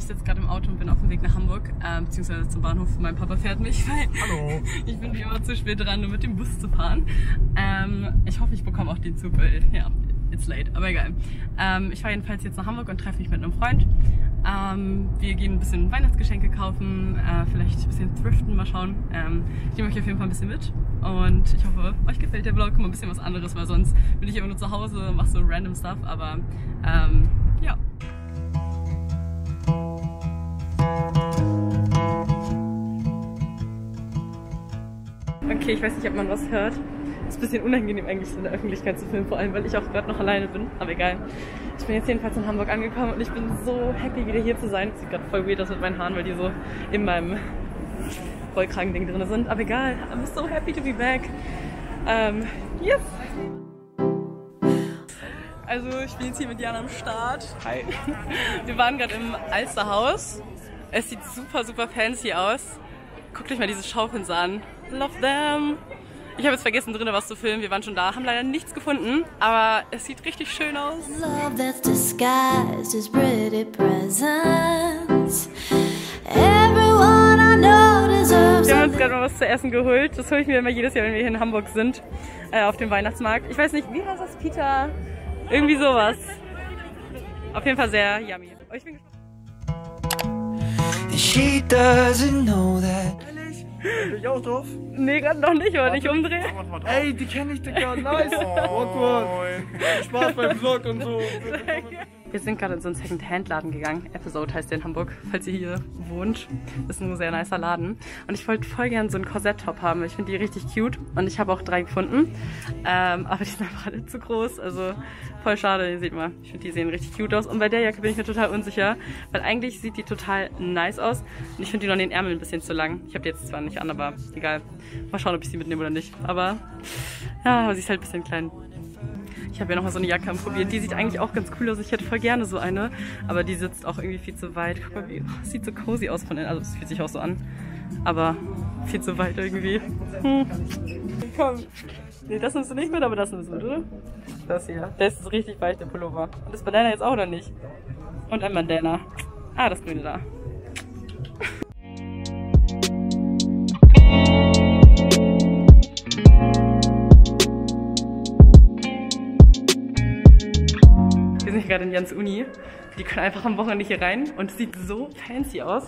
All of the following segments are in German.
sitze gerade im Auto und bin auf dem Weg nach Hamburg, beziehungsweise zum Bahnhof. Mein Papa fährt mich, weil Hallo. Ich bin wie immer zu spät dran, um mit dem Bus zu fahren. Ich hoffe, ich bekomme auch den Zug, weil, ja, it's late, aber egal. Ich fahre jedenfalls jetzt nach Hamburg und treffe mich mit einem Freund. Wir gehen ein bisschen Weihnachtsgeschenke kaufen, vielleicht ein bisschen thriften, mal schauen. Ich nehme euch auf jeden Fall ein bisschen mit und ich hoffe, euch gefällt der Vlog, mal ein bisschen was anderes, weil sonst bin ich immer nur zu Hause und mache so random Stuff, aber ja. Okay, ich weiß nicht, ob man was hört. Ist ein bisschen unangenehm eigentlich, so in der Öffentlichkeit zu filmen, vor allem, weil ich auch gerade noch alleine bin. Aber egal. Ich bin jetzt jedenfalls in Hamburg angekommen und ich bin so happy, wieder hier zu sein. Sieht gerade voll weird aus mit meinen Haaren, weil die so in meinem Rollkragen-Ding drin sind. Aber egal, I'm so happy to be back. Yes! Also, ich bin jetzt hier mit Jan am Start. Hi. Wir waren gerade im Alsterhaus. Es sieht super, super fancy aus. Guckt euch mal diese Schaufenster an. Love them! Ich habe jetzt vergessen, drinnen was zu filmen. Wir waren schon da, haben leider nichts gefunden, aber es sieht richtig schön aus. Love that's disguised as pretty presents. Everyone I know deserves. Wir haben uns gerade mal was zu essen geholt. Das hole ich mir immer jedes Jahr, wenn wir hier in Hamburg sind, auf dem Weihnachtsmarkt. Ich weiß nicht, wie heißt das? Peter? Irgendwie sowas. Auf jeden Fall sehr yummy. Oh, ich bin gespannt. She doesn't know that. Ehrlich? Bin ich auch drauf? Nee, gerade noch nicht, aber nicht umdrehen. Ey, die kenne ich, Digga. Nice. Awkward. Spaß beim Vlog und so. Wir sind gerade in so einen Second-Hand-Laden gegangen. Episode heißt der in Hamburg, falls ihr hier wohnt. Das ist ein sehr nicer Laden. Und ich wollte voll gerne so einen Korsett-Top haben. Ich finde die richtig cute. Und ich habe auch 3 gefunden. Aber die sind einfach alle zu groß. Also voll schade, ihr seht mal. Ich finde, die sehen richtig cute aus. Und bei der Jacke bin ich mir total unsicher. Weil eigentlich sieht die total nice aus. Und ich finde die noch in den Ärmeln ein bisschen zu lang. Ich habe die jetzt zwar nicht an, aber egal. Mal schauen, ob ich sie mitnehme oder nicht. Aber ja, sie ist halt ein bisschen klein. Ich habe ja noch mal so eine Jacke probiert. Die sieht eigentlich auch ganz cool aus. Ich hätte voll gerne so eine. Aber die sitzt auch irgendwie viel zu weit. Guck mal, wie, sieht so cozy aus von innen. Also es fühlt sich auch so an. Aber viel zu weit irgendwie. Komm. Nee, das nimmst du nicht mit, aber das nimmst du mit, oder? Das hier. Der ist richtig weich, der Pullover. Und das Bandana jetzt auch noch nicht. Und ein Bandana. Ah, das Grüne da. Wir sind hier gerade in Jans Uni. Die können einfach am Wochenende hier rein und es sieht so fancy aus.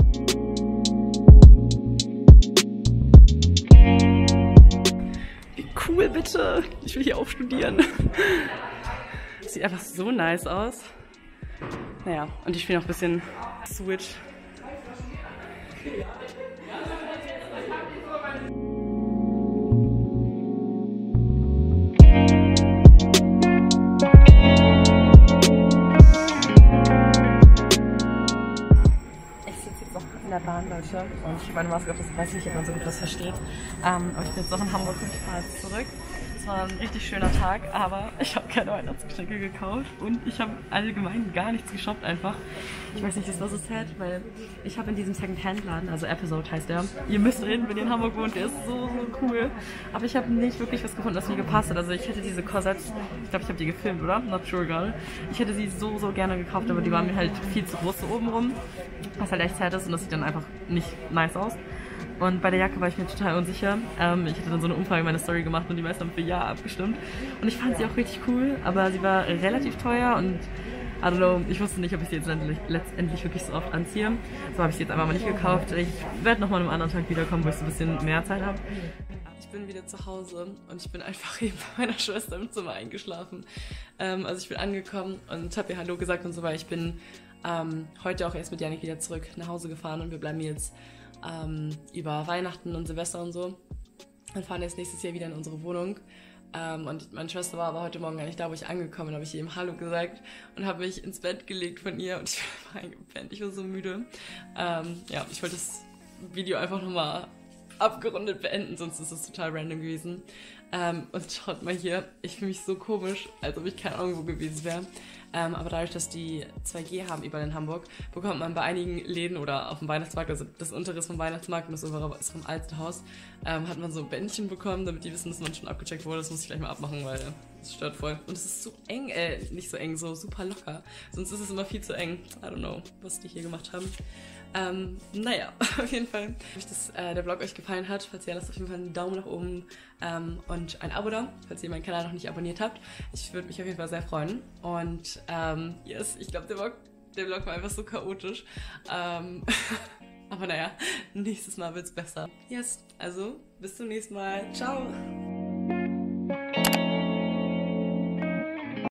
Wie cool, bitte! Ich will hier auch studieren. Das sieht einfach so nice aus. Naja, und ich spiele noch ein bisschen Switch. Der Bahn, Leute. Und ich habe meine Maske auf, das weiß ich nicht, ob man so gut das versteht. Aber ich bin jetzt noch in Hamburg und ich fahre jetzt zurück. Es war ein richtig schöner Tag, aber ich habe keine Weihnachtsgeschenke gekauft und ich habe allgemein gar nichts geshoppt einfach. Ich weiß nicht, ist das so sad, weil ich habe in diesem Second-Hand-Laden, also Episode heißt der, ihr müsst reden, wenn ihr in Hamburg wohnt, der ist so, so cool. Aber ich habe nicht wirklich was gefunden, das mir gepasst hat. Also ich hätte diese Korsetts, ich glaube, ich habe die gefilmt, oder? Not sure, gerade. Ich hätte sie so, so gerne gekauft, aber die waren mir halt viel zu groß so oben rum. Was halt echt sad ist und das sieht dann einfach nicht nice aus. Und bei der Jacke war ich mir total unsicher. Ich hatte dann so eine Umfrage in meiner Story gemacht und die meisten haben für Ja abgestimmt. Und ich fand sie auch richtig cool, aber sie war relativ teuer und I don't know, ich wusste nicht, ob ich sie jetzt letztendlich wirklich so oft anziehe. So habe ich sie jetzt einfach mal nicht gekauft. Ich werde nochmal an einem anderen Tag wiederkommen, wo ich so ein bisschen mehr Zeit habe. Ich bin wieder zu Hause und ich bin einfach eben bei meiner Schwester im Zimmer eingeschlafen. Also ich bin angekommen und habe ihr Hallo gesagt und so, weil ich bin heute auch erst mit Janik wieder zurück nach Hause gefahren und wir bleiben jetzt über Weihnachten und Silvester und so und fahren jetzt nächstes Jahr wieder in unsere Wohnung. Und meine Schwester war aber heute Morgen gar nicht da, wo ich angekommen bin, habe ich ihr eben Hallo gesagt und habe mich ins Bett gelegt von ihr und ich bin einfach eingepennt, ich war so müde. Ja, ich wollte das Video einfach nochmal abgerundet beenden, sonst ist es total random gewesen. Und schaut mal hier, ich fühle mich so komisch, als ob ich keine Ahnung wo gewesen wäre. Aber dadurch, dass die 2G haben überall in Hamburg, bekommt man bei einigen Läden oder auf dem Weihnachtsmarkt, also das untere ist vom Weihnachtsmarkt und das obere ist vom Alsterhaus, hat man so Bändchen bekommen, damit die wissen, dass man schon abgecheckt wurde. Das muss ich gleich mal abmachen, weil Das stört voll. Und es ist so eng, nicht so eng, so super locker. Sonst ist es immer viel zu eng. I don't know, was die hier gemacht haben. Naja, auf jeden Fall. Wenn der Vlog euch gefallen hat, falls ihr lasst auf jeden Fall einen Daumen nach oben und ein Abo da, falls ihr meinen Kanal noch nicht abonniert habt. Ich würde mich auf jeden Fall sehr freuen. Und yes, ich glaube, der Vlog war einfach so chaotisch. Aber naja, nächstes Mal wird's besser. Yes, also bis zum nächsten Mal. Ciao!